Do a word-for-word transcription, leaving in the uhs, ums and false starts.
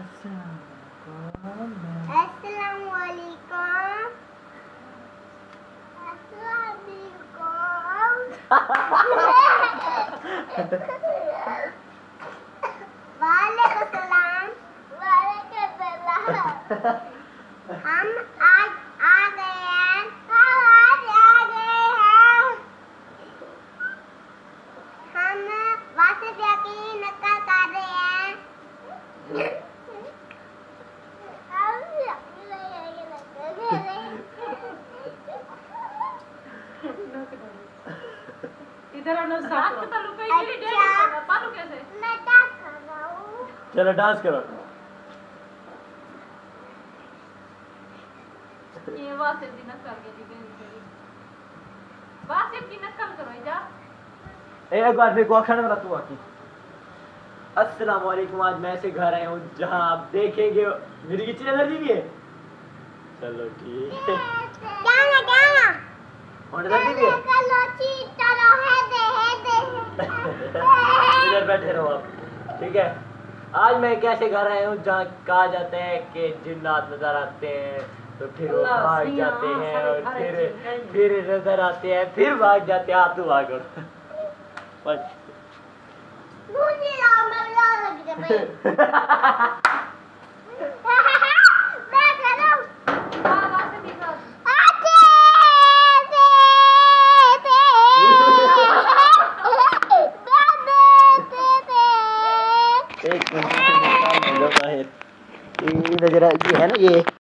अस्सलामुअलैकुम। वालेकुम सलाम। वालेकुम सलाम। हम आज आ गए हैं। हम आज आ गए हैं। हम वासिफ की नकल कर रहे हैं। इधर आना साथ में तालु पे ही डेली करना पालू कैसे मैं डांस कर रहा हूँ। चलो डांस करो। ये वासिफ की नकल के दी गई वासिफ की नकल करो जा एक बार फिर को अखंड वाला तू आकी। अस्सलाम वालेकुम। आज मैं ऐसे घर आया हूँ जहाँ आप देखेंगे मेरी कितनी एनर्जी भी है। चलो ठीक है। गाना गाना और एनर्जी भी है। चलो चलो है दे है दे। इधर बैठे रहो आप। ठीक है। आज मैं कैसे घर आया हूँ जहाँ कहा जाता है कि जिन्नात नजर आते हैं तो फिर वो भाग जाते हैं और फिर फिर नजर आते हैं फिर भाग जाते हैं। आप तो भागो बस। मुझे मरना लग गया भाई। मैं करूं हां वासिफ की साथ आते दे दे दे दे। एक मिनट ये नजर ये है ना ये